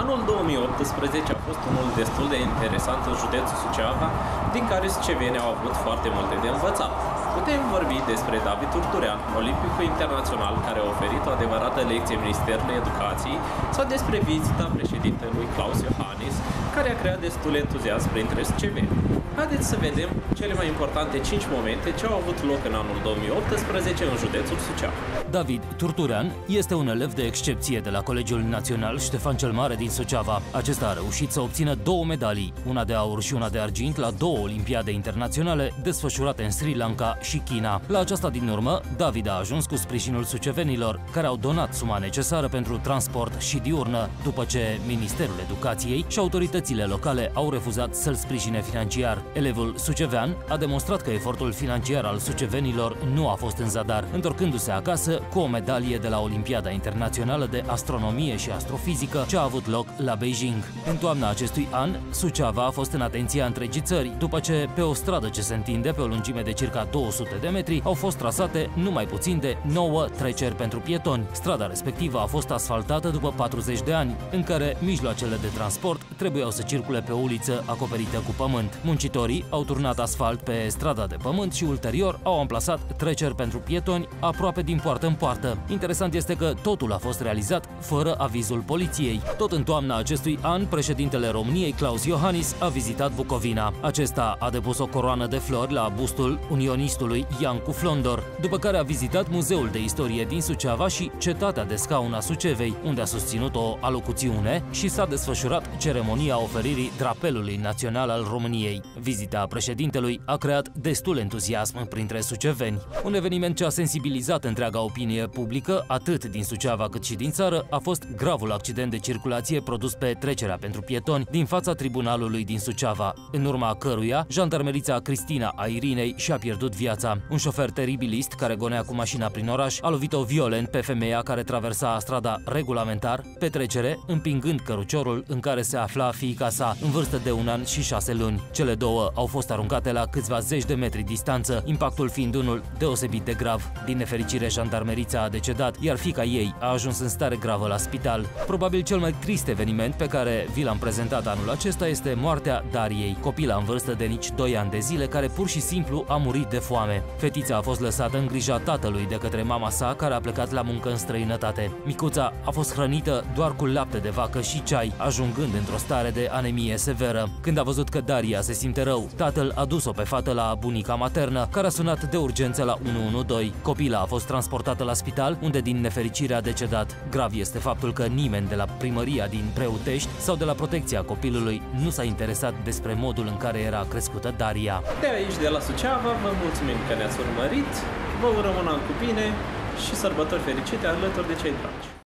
Anul 2018 a fost unul destul de interesant în județul Suceava, din care sucevenii au avut foarte multe de învățat. Putem vorbi despre David Turturean, olimpicul internațional care a oferit o adevărată lecție Ministerului Educației, sau despre vizita președintelui Klaus Iohannis, care a creat destul entuziasm printre suceveni. Haideți să vedem cele mai importante 5 momente ce au avut loc în anul 2018 în județul Suceava. David Turturean este un elev de excepție de la Colegiul Național Ștefan cel Mare din Suceava. Acesta a reușit să obțină 2 medalii, una de aur și una de argint la 2 olimpiade internaționale desfășurate în Sri Lanka și China. La aceasta din urmă, David a ajuns cu sprijinul sucevenilor, care au donat suma necesară pentru transport și diurnă, după ce Ministerul Educației și autoritățile locale au refuzat să-l sprijine financiar. Elevul sucevean a demonstrat că efortul financiar al sucevenilor nu a fost în zadar, întorcându-se acasă cu o medalie de la Olimpiada Internațională de Astronomie și Astrofizică ce a avut loc la Beijing. În toamna acestui an, Suceava a fost în atenția întregii țări, după ce pe o stradă ce se întinde pe o lungime de circa 200 de metri au fost trasate numai puțin de 9 treceri pentru pietoni. Strada respectivă a fost asfaltată după 40 de ani, în care mijloacele de transport trebuiau să circule pe o uliță acoperită cu pământ. Muncitorii au turnat asfalt pe strada de pământ și ulterior au amplasat treceri pentru pietoni aproape din poartă în poartă. Interesant este că totul a fost realizat fără avizul poliției. Tot în toamna acestui an, președintele României, Klaus Iohannis, a vizitat Bucovina. Acesta a depus o coroană de flori la bustul unionistului Iancu Flondor, după care a vizitat Muzeul de Istorie din Suceava și Cetatea de Scaun a Sucevei, unde a susținut o alocuțiune și s-a desfășurat ceremonia oferirii drapelului național al României. Vizita președintelui a creat destul entuziasm printre suceveni. Un eveniment ce a sensibilizat întreaga opinie publică, atât din Suceava cât și din țară, a fost gravul accident de circulație produs pe trecerea pentru pietoni din fața tribunalului din Suceava, în urma căruia jandarmerița Cristina a Irinei și-a pierdut viața. Un șofer teribilist care gonea cu mașina prin oraș a lovit-o violent pe femeia care traversa strada regulamentar pe trecere, împingând căruciorul în care se afla fiica sa, în vârstă de 1 an și 6 luni. Cele două au fost aruncate la câțiva zeci de metri distanță, impactul fiind unul deosebit de grav. Din nefericire, jandarmerița a decedat, iar fiica ei a ajuns în stare gravă la spital. Probabil cel mai trist eveniment pe care vi l-am prezentat anul acesta este moartea Dariei, copila în vârstă de nici 2 ani de zile, care pur și simplu a murit de foame. Fetița a fost lăsată în grija tatălui de către mama sa, care a plecat la muncă în străinătate. Micuța a fost hrănită doar cu lapte de vacă și ceai, ajungând într-o stare de anemie severă. Când a văzut că Daria se simte rău, tatăl a dus-o pe fată la bunica maternă, care a sunat de urgență la 112. Copila a fost transportată la spital, unde din nefericire a decedat. Grav este faptul că nimeni de la primăria din Preutești sau de la protecția copilului nu s-a interesat despre modul în care era crescută Daria. De aici, de la Suceava, vă mulțumim că ne-ați urmărit, vă urăm un an cu bine și sărbători fericite alături de cei dragi.